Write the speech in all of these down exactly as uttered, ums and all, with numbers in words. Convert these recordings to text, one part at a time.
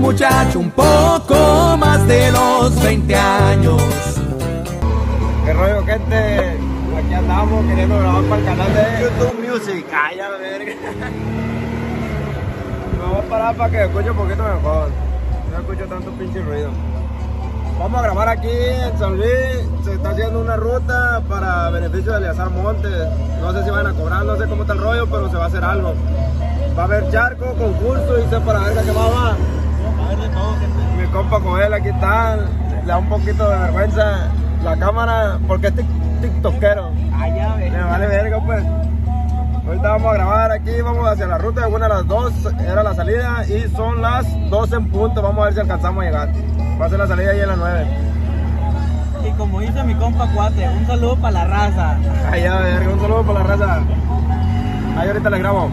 muchacho un poco más de los veinte años. ¿Qué rollo, gente? Aquí andamos queriendo grabar para el canal de YouTube Music. Ay, a la verga. Me voy a parar para que escuche un poquito mejor. No escucho tanto pinche ruido. Vamos a grabar aquí en San Luis. Se está haciendo una ruta para beneficio de Eleazar Montes. No sé si van a cobrar, no sé cómo está el rollo, pero se va a hacer algo. Va a haber charco, concurso y sé para ver qué más va. A ver de todo, gente. Mi compa Joel aquí está. Le da un poquito de vergüenza la cámara porque es tiktokero. Ah, ya ves. Me vale verga, pues. Ahorita vamos a grabar aquí, vamos hacia la ruta de una a las dos, era la salida y son las doce en punto. Vamos a ver si alcanzamos a llegar. Va a ser la salida ahí en las nueve. Y como dice mi compa Cuate, un saludo para la raza. Ay, ya verga, un saludo para la raza. Ahí ahorita les grabo.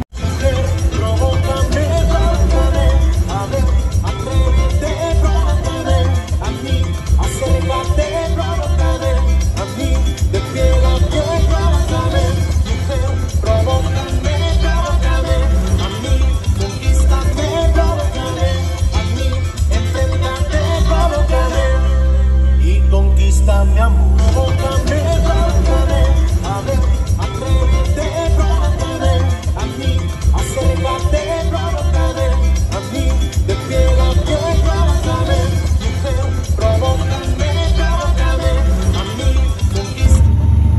Mi amor, provócame, provócame, a ver, atrévete, provócame, a mí, acércate, provócame, a mí, de piel a piel, provócame, mujer, provócame, provócame, a mí, conquista.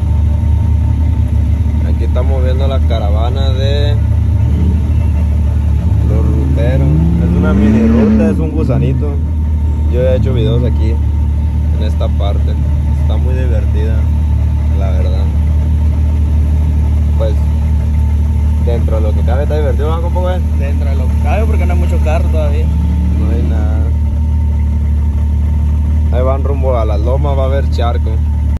Aquí estamos viendo la caravana de los ruteros. Es una mini ruta, es un gusanito. Yo he hecho videos aquí en esta parte, está muy divertida, la verdad. Pues dentro de lo que cabe está divertido, ¿no, compa, güey? Dentro de lo que cabe porque no hay mucho carro todavía. No hay nada. Ahí van rumbo a las lomas, va a haber charco.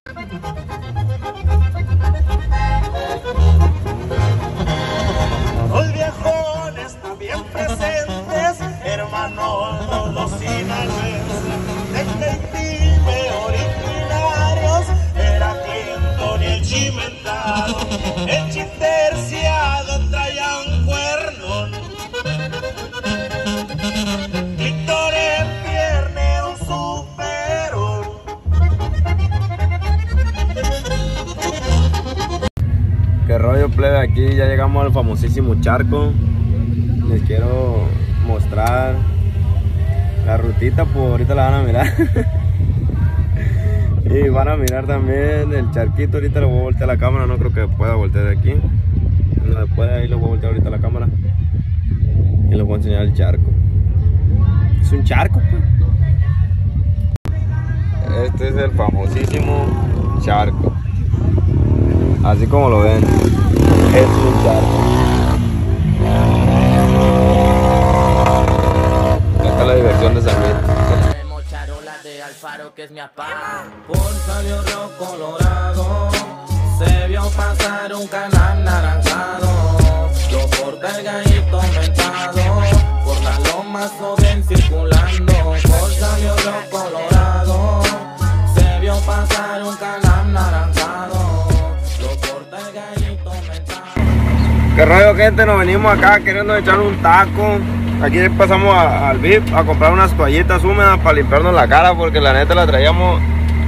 Los viejones también presentes, hermanos todos los sinaloenses, detective originarios, era Clinton y el Chimentado, el Chiterciado traían cuernos, Víctor en pierna era un supero. Qué rollo, plebe, aquí ya llegamos al famosísimo charco. Les quiero mostrar la rutita, pues ahorita la van a mirar. Y van a mirar también el charquito. Ahorita le voy a voltear la cámara, no creo que pueda voltear de aquí. No se puede, ahí le voy a voltear ahorita la cámara y les voy a enseñar el charco. Es un charco, pues. Este es el famosísimo charco. Así como lo ven, es un charco. Esta es la diversión de San Luis. De Alfaro, que es mi apá. Por salió Río Colorado, se vio pasar un canal naranjado. Yo por el gallito mentado, por la loma ven circulando. Por salió Río Colorado, se vio pasar un canal naranjado. Yo por el gallito mentado. ¿Qué rollo, gente? Nos venimos acá queriendo echar un taco. Aquí pasamos a, al V I P a comprar unas toallitas húmedas para limpiarnos la cara, porque la neta la traíamos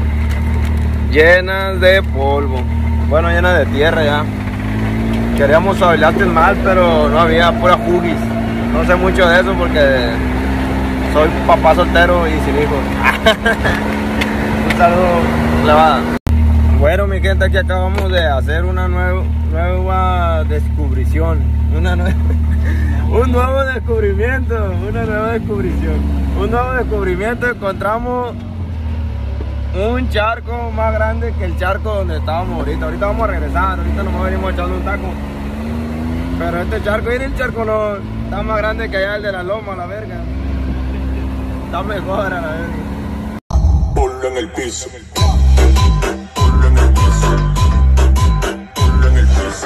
llenas de polvo. Bueno, llenas de tierra ya. Queríamos suavilantes mal, pero no había, pura jugis. No sé mucho de eso porque soy papá soltero y sin hijos. Un saludo, clavada. Bueno, mi gente, aquí acabamos de hacer una nueva, nueva descubrición. Una nueva... Un nuevo descubrimiento, una nueva descubrición. Un nuevo descubrimiento, encontramos un charco más grande que el charco donde estábamos ahorita. Ahorita vamos a regresar, ahorita nomás venimos echando un taco. Pero este charco, mira el charco, no, está más grande que allá el de la loma, la verga. Está mejor a la verga. Ponlo en el piso. Ponlo en el piso. Ponlo en el piso.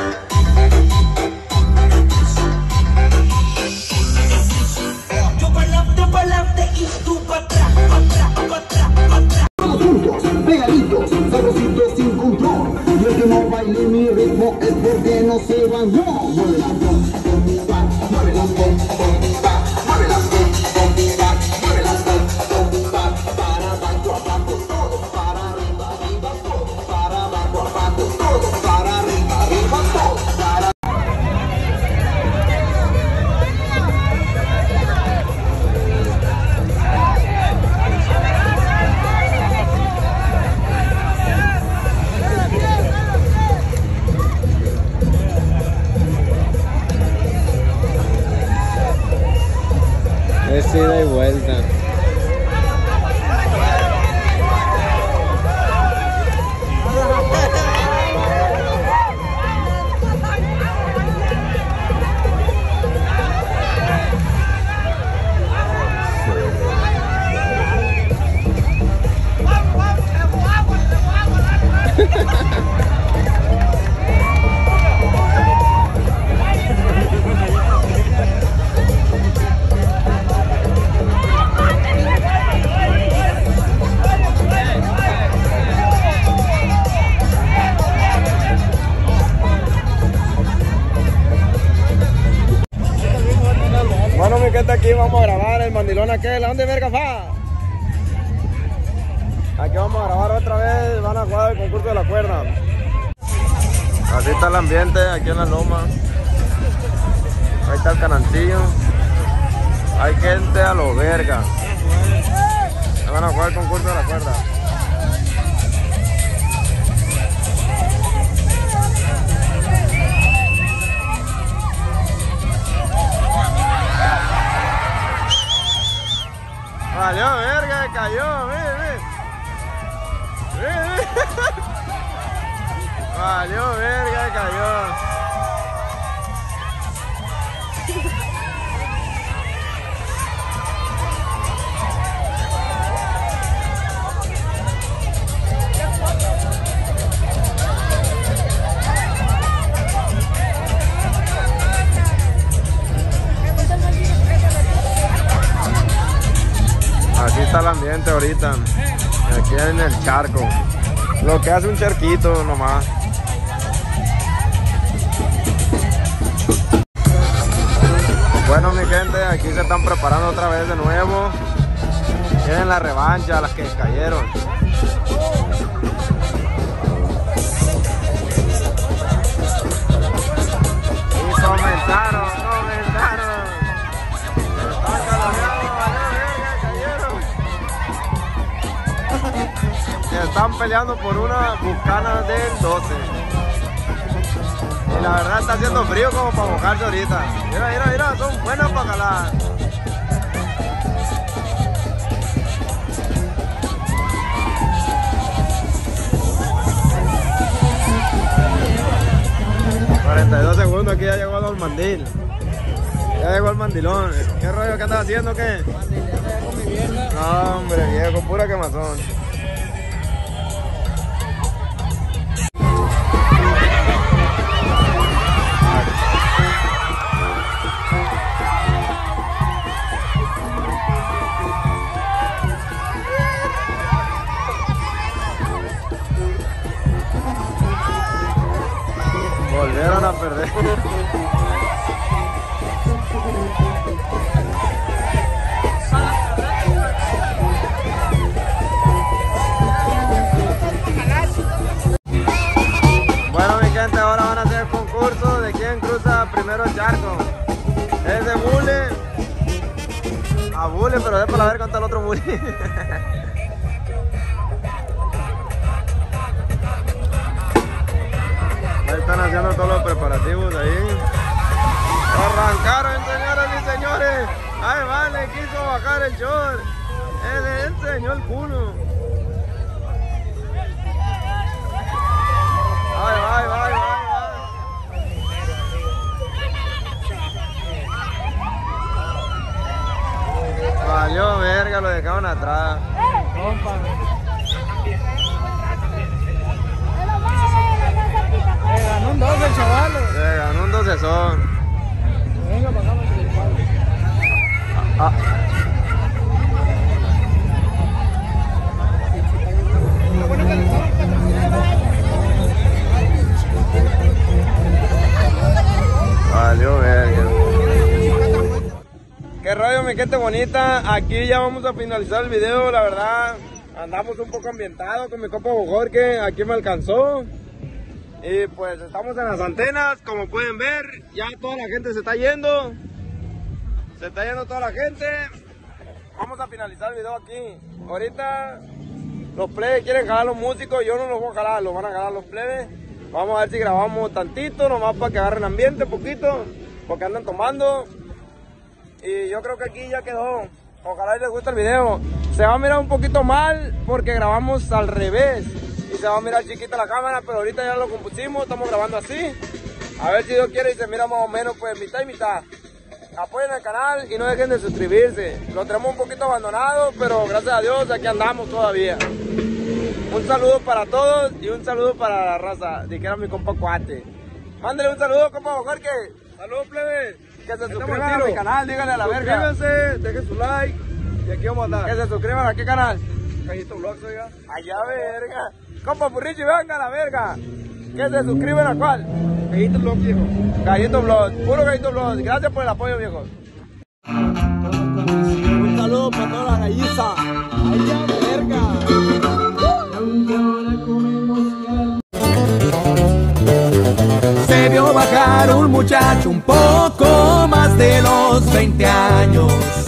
Y tú para atrás, para atrás, para atrás, para atrás. Juntos, pegaditos, sabrositos sin control. Y el que no baile mi ritmo es porque no se bañó. Mueve la pom, pom, pa, mueve la pom, pom, pa, mueve la pom, pom, pa. es ida y vuelta. Bueno, mi gente, aquí vamos a grabar el mandilón aquel. ¿A dónde verga va? Aquí vamos a grabar otra vez. Van a jugar el concurso de la cuerda. Así está el ambiente aquí en la loma. Ahí está el canalcillo. Hay gente a lo verga. Van a jugar el concurso de la cuerda. Valió verga, cayó, ve, ve. Ve, ve. Valió verga, cayó. Así está el ambiente ahorita, aquí en el charco, lo que hace un charquito nomás. Bueno, mi gente, aquí se están preparando otra vez de nuevo, tienen la revancha, las que cayeron. Y comentaron, comentaron. Están calameados, están peleando por una bucana del doce. Y la verdad está haciendo frío como para mojarse ahorita. Mira, mira, mira, son buenas para calar. cuarenta y dos segundos, aquí ya llegó el mandil. Ya llegó el mandilón. ¿Qué rollo? ¿Qué andas haciendo? ¿Qué? Con mi vieja. No, hombre, viejo, pura quemazón. Volvieron a perder. Bueno, mi gente, ahora van a hacer el concurso de quién cruza primero el charco. Es de Bule a Bule, pero es para ver cuánto el otro Bule. Ahí están haciendo todos los preparativos ahí. Arrancaron, señoras y señores. Ay, vale, quiso bajar el short. Él enseñó el culo. Ay, ay, ay, ay, ay. Valió verga, lo dejaron atrás. Compa. Le ganó un doce el chaval. Le ganó un docezón. Venga, pasamos el palo. Ah. Valió verga. Qué rollo, mi gente bonita. Aquí ya vamos a finalizar el video, la verdad. Andamos un poco ambientados con mi compa Bojor, que aquí me alcanzó. Y pues estamos en las antenas, como pueden ver. Ya toda la gente se está yendo. Se está yendo toda la gente. Vamos a finalizar el video aquí. Ahorita los plebes quieren jalar los músicos. Yo no los voy a jalar, los van a jalar los plebes. Vamos a ver si grabamos tantito, nomás para que agarren ambiente poquito, porque andan tomando. Y yo creo que aquí ya quedó. Ojalá les guste el video. Se va a mirar un poquito mal porque grabamos al revés y se va a mirar chiquita la cámara, pero ahorita ya lo compusimos, estamos grabando así. A ver si Dios quiere y se mira más o menos pues mitad y mitad. Apoyen el canal y no dejen de suscribirse. Lo tenemos un poquito abandonado, pero gracias a Dios aquí andamos todavía. Un saludo para todos y un saludo para la raza. Dijera mi compa Cuate. Mándale un saludo, compa Jorge. Saludos, plebe. Que se suscriban a mi canal, díganle a la verga. Suscríbanse, dejen su like y aquí vamos a andar. Que se suscriban a qué canal. Gallito Vlogs, oiga. Allá, verga. Compa Purrichi, venga a la verga. Que se suscriban a cuál. Gallito Vlogs, viejo. Gallito Vlogs, puro Gallito Vlogs. Gracias por el apoyo, viejos. Un saludo para toda la galliza. Allá, verga. Se vio bajar un muchacho un poco más de los veinte años.